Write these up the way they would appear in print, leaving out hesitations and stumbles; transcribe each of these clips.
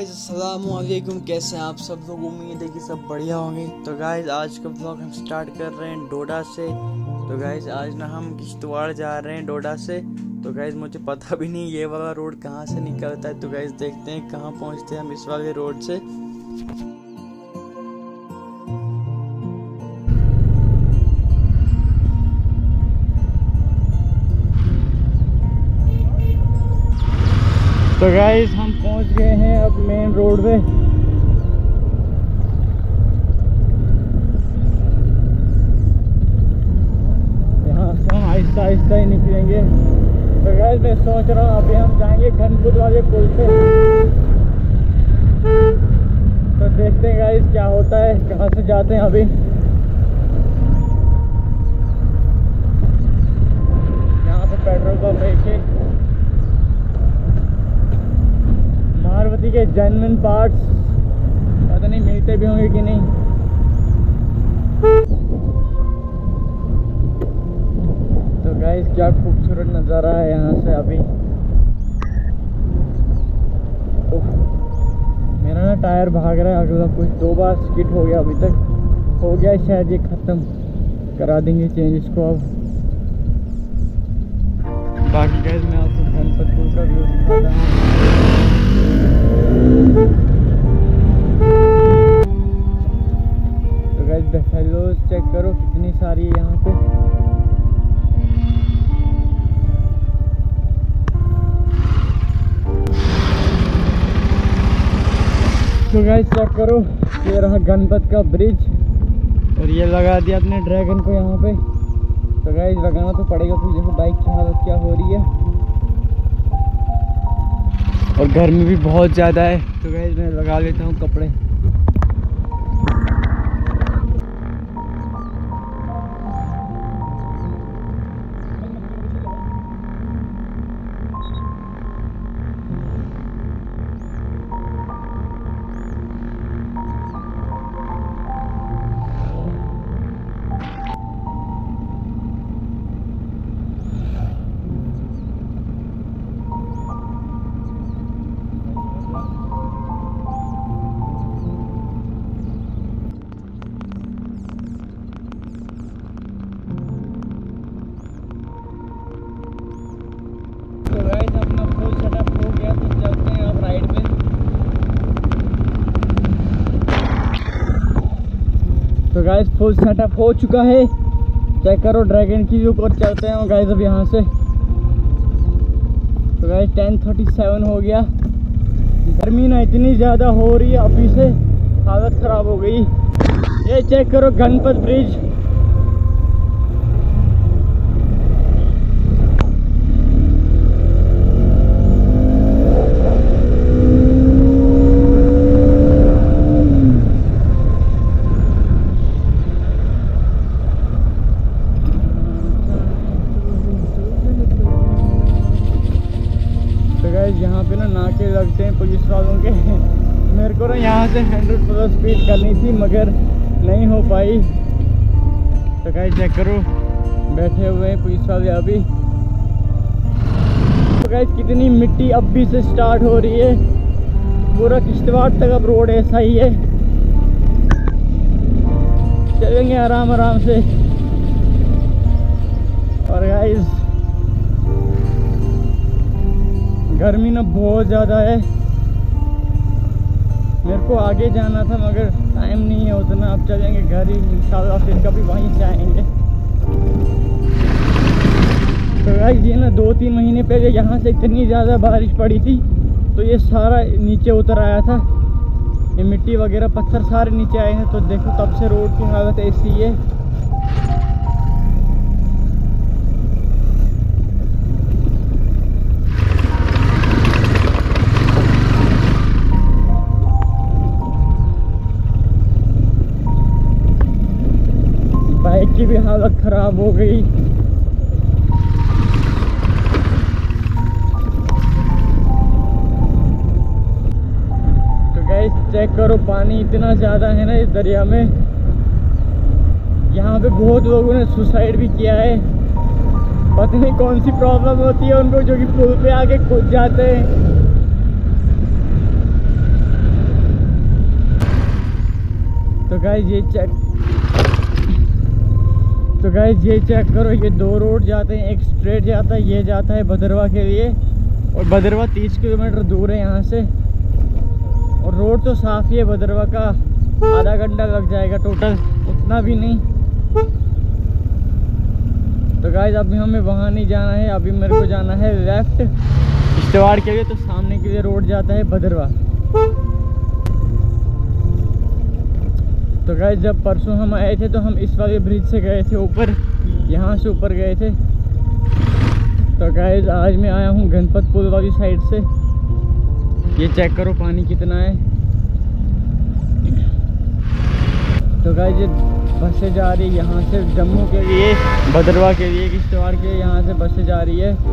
Guys अस्सलाम वालेकुम, कैसे हैं आप सब लोग। उम्मीद है कि सब बढ़िया होंगे। तो गाइस आज का ब्लॉग हम स्टार्ट कर रहे हैं डोडा से। तो गाइस आज ना हम किश्तवाड़ जा रहे हैं डोडा से। तो गाइस मुझे पता भी नहीं ये वाला रोड कहाँ से निकलता है। तो गाइस देखते हैं कहाँ पहुँचते हैं हम इस वाले रोड से। तो गाइस हम पहुंच गए हैं अब मेन रोड पे। यहाँ से हम आहिस्ता आहिस्ता ही निकलेंगे। तो गाइस मैं सोच रहा हूँ अभी हम जाएंगे घनपुर वाले पुल से। तो देखते हैं गाइस क्या होता है, कहाँ से जाते हैं अभी। यहाँ पे पेट्रोल पंप है। मारुति के जेन्युइन पार्ट्स पता नहीं मिलते भी होंगे कि नहीं। तो गाइस क्या खूबसूरत नज़ारा है यहाँ से अभी। मेरा ना टायर भाग रहा है अगला, कुछ 2 बार स्किट हो गया अभी तक। हो गया शायद ये ख़त्म, करा देंगे चेंज इसको अब। बाकी गाइस मैं आपको गणपतपुर का व्यू दिखाता हूँ। तो गाइस बफेलोज चेक करो कितनी सारी है यहाँ पे। तो गाइस चेक करो, ये रहा गणपत का ब्रिज और ये लगा दिया अपने ड्रैगन को यहाँ पे। तो गाइस लगाना तो पड़ेगा, क्योंकि देखो बाइक की हालत क्या हो रही है और गर्मी भी बहुत ज़्यादा है। तो गाइस मैं लगा लेता हूँ कपड़े। तो गाइस फुल सेटअप हो चुका है। चेक करो ड्रैगन की व्यू पर चलते हैं गाइस अब यहाँ से। तो गाइस 10:37 हो गया। गर्मी ना इतनी ज़्यादा हो रही है, अभी से हालत ख़राब हो गई। ये चेक करो गणपत ब्रिज। यहाँ पे ना नाके लगते हैं पुलिस वालों के। मेरे को ना यहाँ से 100+ स्पीड करनी थी मगर नहीं हो पाई। तो गाइस चेक करो बैठे हुए हैं पुलिस वाले अभी। तो गाइस कितनी मिट्टी अब भी से स्टार्ट हो रही है। पूरा किश्तवाड़ तक अब रोड ऐसा ही है। चलेंगे आराम आराम से। और गाइस गर्मी ना बहुत ज़्यादा है। मेरे को आगे जाना था मगर टाइम नहीं है उतना। अब चलेंगे घर ही इंशाल्लाह, फिर कभी वहीं से आएंगे। तो गाइस ये ना 2-3 महीने पहले यहाँ से इतनी ज़्यादा बारिश पड़ी थी तो ये सारा नीचे उतर आया था। ये मिट्टी वगैरह पत्थर सारे नीचे आए हैं। तो देखो तब से रोड की हालत ऐसी है। बाइक की भी हालत ख़राब हो गई। तो गाइस चेक करो पानी इतना ज़्यादा है ना इस दरिया में। यहाँ पे बहुत लोगों ने सुसाइड भी किया है। पता नहीं कौन सी प्रॉब्लम होती है उनको, जो कि पुल पे आके कूद जाते हैं। गाइस ये चेक करो, ये दो रोड जाते हैं, एक स्ट्रेट जाता है, ये जाता है भदरवा के लिए, और भदरवा 30 किलोमीटर दूर है यहाँ से, और रोड तो साफ ही है। भदरवा का आधा घंटा लग जाएगा टोटल, उतना भी नहीं। तो गाइस अभी हमें वहाँ नहीं जाना है, अभी मेरे को जाना है लेफ्ट किश्तवाड़ के लिए। तो सामने के लिए रोड जाता है भदरवा। तो गाइस जब परसों हम आए थे तो हम इस वाले ब्रिज से गए थे ऊपर, यहाँ से ऊपर गए थे। तो गाइस आज मैं आया हूँ गणपत पुल वाली साइड से। ये चेक करो पानी कितना है। तो गाइस ये बसें जा रही है यहाँ से जम्मू के लिए, भदरवा के लिए, किश्तवाड़ के लिए, यहाँ से बसें जा रही है।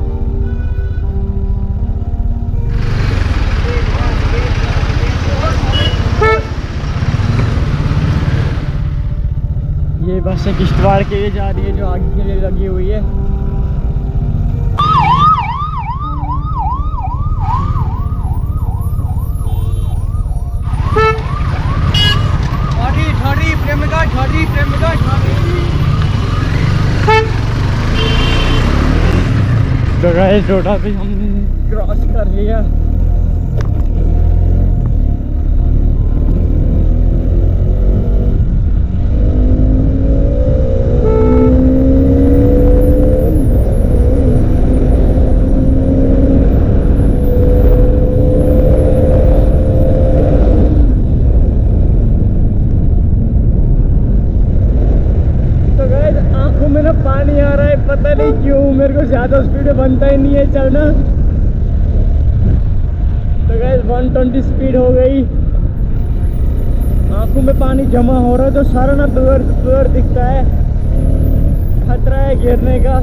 ये बसें किश्तवाड़ के लिए जा रही है जो आगे के लिए लगी हुई है। तो गाइस डोडा भी हम क्रॉस कर लिया। पानी आ रहा है, पता नहीं क्यों, मेरे को ज्यादा स्पीड में बनता ही नहीं है चलना। तो गाइस 120 स्पीड हो गई, आंखों में पानी जमा हो रहा है, तो सारा ना ब्लर दिखता है, खतरा है गिरने का।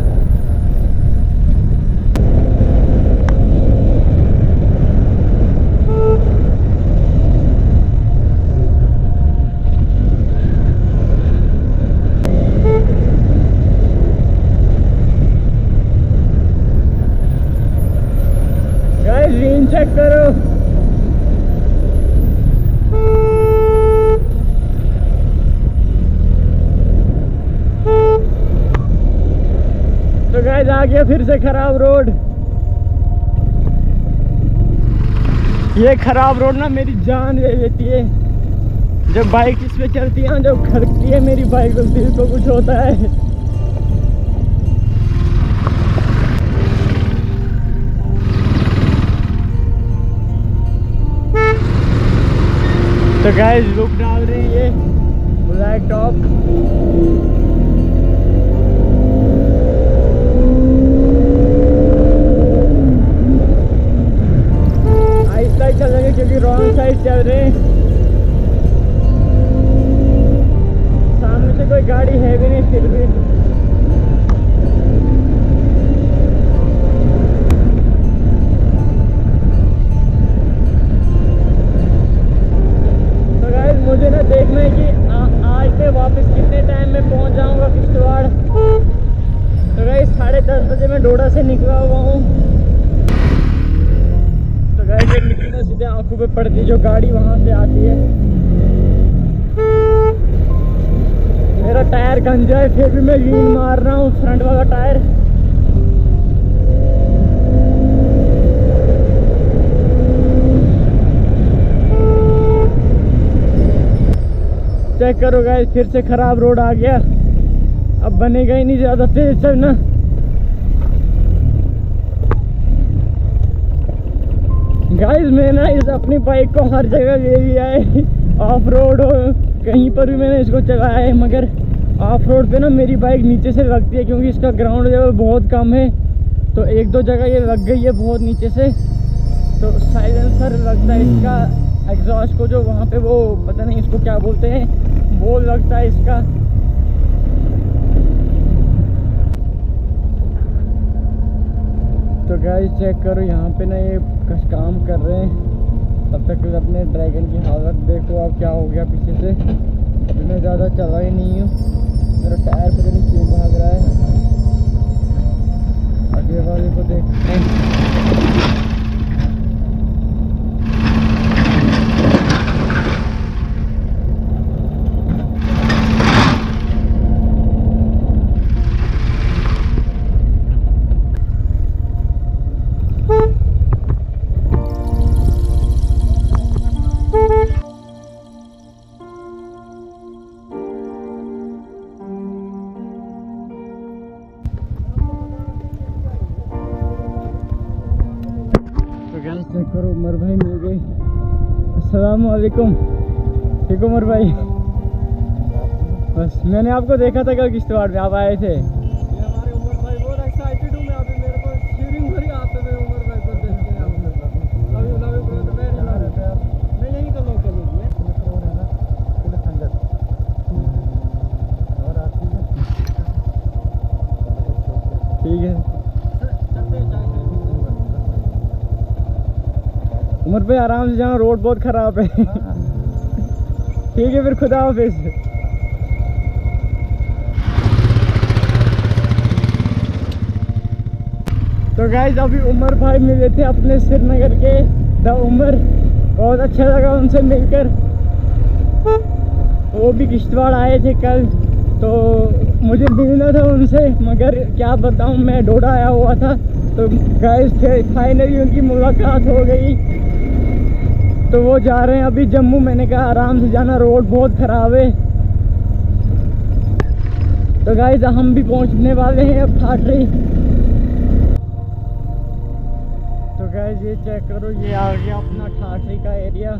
चेक करो, तो गाइस आ गया फिर से खराब रोड। ये खराब रोड ना मेरी जान ले लेती है। जब बाइक इस पे चलती है, जब खड़कती है मेरी बाइक, तो दिल को कुछ होता है। तो गाइस लुक डाल रही है ये ब्लैक टॉप। आहिस्ता ही चल रहे हैं क्योंकि रॉन्ग साइड चल रहे हैं। सामने से कोई गाड़ी है भी नहीं, फिर भी मुझे ना देखना है कि आज मैं वापस कितने टाइम में पहुंच जाऊंगा किश्तवाड़। तो गाइस 10:30 बजे मैं डोडा से निकला हुआ हूँ। तो गाइस ये मिट्टी ना सीधे आंखों पे पड़ती है जो गाड़ी वहां से आती है। मेरा टायर गंजा है, फिर भी मैं लीन मार रहा हूँ फ्रंट वाला टायर। चेक करो गाइस, फिर से खराब रोड आ गया। अब बनेगा ही नहीं ज्यादा तेज चलना। गाइस मैं ना इस अपनी बाइक को हर जगह ले लिया है, ऑफ रोड हो कहीं पर भी मैंने इसको चलाया है, मगर ऑफ रोड पे ना मेरी बाइक नीचे से लगती है क्योंकि इसका ग्राउंड लेवल बहुत कम है। तो एक दो जगह ये लग गई है बहुत नीचे से। तो साइलेंसर लगता है इसका, एग्जॉस्ट को जो वहाँ पे वो पता नहीं इसको क्या बोलते हैं, वो लगता है इसका। तो गाइस चेक करो, यहाँ पे ना ये कुछ काम कर रहे हैं। तब तक अपने ड्रैगन की हालत देखो अब क्या हो गया पीछे से। अभी मैं ज़्यादा चला ही नहीं हूँ, मेरा टायर पता नहीं क्यों भाग रहा है। आगे वाले को देखते हैं। अस्सलामुअलैकुम। ठीक उमर भाई, बस मैंने आपको देखा था कल किश्तवाड़ में, आप आए थे। ये हमारे उमर भाई बहुत एक्साइटेड हूँ मैं अभी, मेरे को फीलिंग हो रही है आप पे, मेरे उमर भाई को देख के। लव यू ब्रो, तो वेरी लव। मैं यहीं का लोकल हूँ ठीक है उमर भाई, आराम से जाना, रोड बहुत खराब है। ठीक है फिर, खुदा हाफिज। तो गाइस अभी उमर भाई मिले थे अपने श्रीनगर के द उमर, बहुत अच्छा लगा उनसे मिलकर। वो भी किश्तवाड़ आए थे कल, तो मुझे मिलना था उनसे, मगर क्या बताऊं मैं डोडा आया हुआ था। तो गाइस फाइनली उनकी मुलाकात हो गई, तो वो जा रहे हैं अभी जम्मू। मैंने कहा आराम से जाना, रोड बहुत ख़राब है। तो गाइस हम भी पहुंचने वाले हैं अब ठाठरी। तो गाइस ये चेक करो, ये आ गया अपना ठाठरी का एरिया।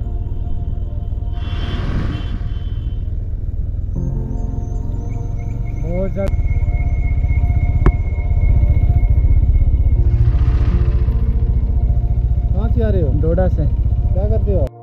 बहुत ज़्यादा कहाँ से आ रहे हो? डोडा से। क्या करते हो?